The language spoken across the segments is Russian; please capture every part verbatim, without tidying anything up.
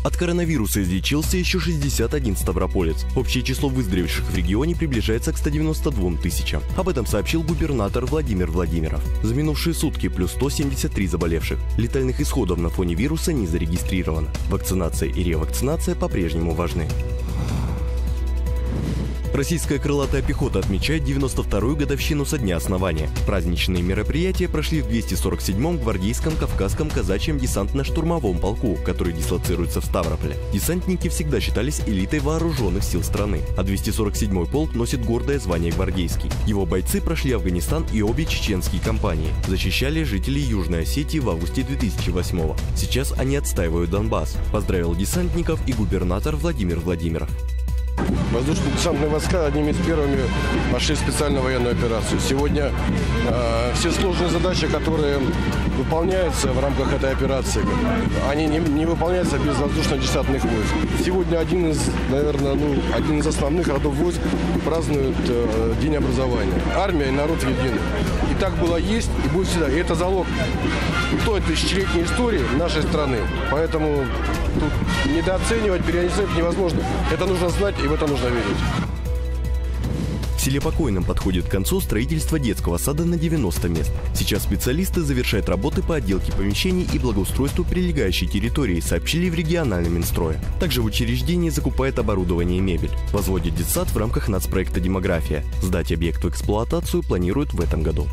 От коронавируса излечился еще шестьдесят один ставрополец. Общее число выздоровевших в регионе приближается к ста девяноста двум тысячам. Об этом сообщил губернатор Владимир Владимиров. За минувшие сутки плюс сто семьдесят три заболевших. Летальных исходов на фоне вируса не зарегистрировано. Вакцинация и ревакцинация по-прежнему важны. Российская крылатая пехота отмечает девяносто вторую годовщину со дня основания. Праздничные мероприятия прошли в двухсот сорок седьмом гвардейском Кавказском казачьем десантно-штурмовом полку, который дислоцируется в Ставрополе. Десантники всегда считались элитой вооруженных сил страны, а двести сорок седьмой полк носит гордое звание гвардейский. Его бойцы прошли Афганистан и обе чеченские кампании, защищали жителей Южной Осетии в августе две тысячи восьмого. Сейчас они отстаивают Донбасс. Поздравил десантников и губернатор Владимир Владимиров. Воздушно-десантные войска одними из первыми пошли в специальную военную операцию. Сегодня э, все сложные задачи, которые выполняются в рамках этой операции, они не, не выполняются без воздушно-десантных войск. Сегодня один из, наверное, ну, один из основных родов войск празднует э, День образования. Армия и народ едины. И так было, есть и будет всегда. И это залог той тысячелетней истории нашей страны. Поэтому тут недооценивать, переоценивать невозможно. Это нужно знать, и в это нужно верить. В селе Покойном подходит к концу строительство детского сада на девяносто мест. Сейчас специалисты завершают работы по отделке помещений и благоустройству прилегающей территории, сообщили в региональном Минстрое. Также в учреждении закупает оборудование и мебель. Возводит детсад в рамках нацпроекта «Демография». Сдать объект в эксплуатацию планируют в этом году.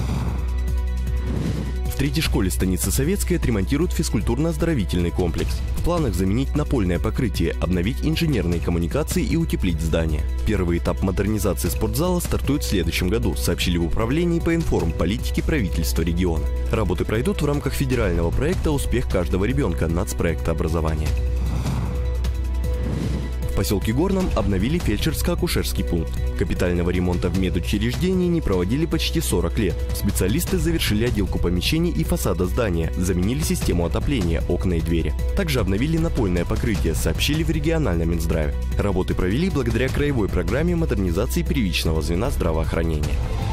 В третьей школе станицы Советской отремонтируют физкультурно-оздоровительный комплекс. В планах заменить напольное покрытие, обновить инженерные коммуникации и утеплить здание. Первый этап модернизации спортзала стартует в следующем году, сообщили в управлении по информполитике правительства региона. Работы пройдут в рамках федерального проекта «Успех каждого ребенка» нацпроекта образования. В поселке Горном обновили фельдшерско-акушерский пункт. Капитального ремонта в медучреждении не проводили почти сорок лет. Специалисты завершили отделку помещений и фасада здания, заменили систему отопления, окна и двери. Также обновили напольное покрытие, сообщили в региональном Минздраве. Работы провели благодаря краевой программе модернизации первичного звена здравоохранения.